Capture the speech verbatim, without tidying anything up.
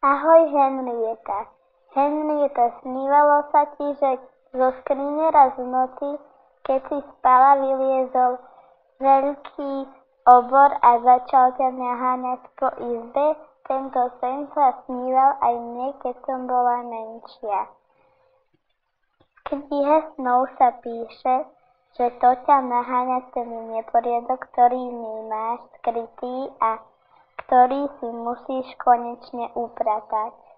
Ahoj, Henrieta. Henrieta, snívalo sa ti, že zo skrine raz v noci, keď si spala, vyliezol veľký obor a začal ťa naháňať po izbe? Tento sen sa sníval aj mne, keď som bola menšia. V knihe snov sa píše, že to ťa naháňa ten neporiadok, ktorý v nej máš skrytý a ktorý si musíš konečne upratať.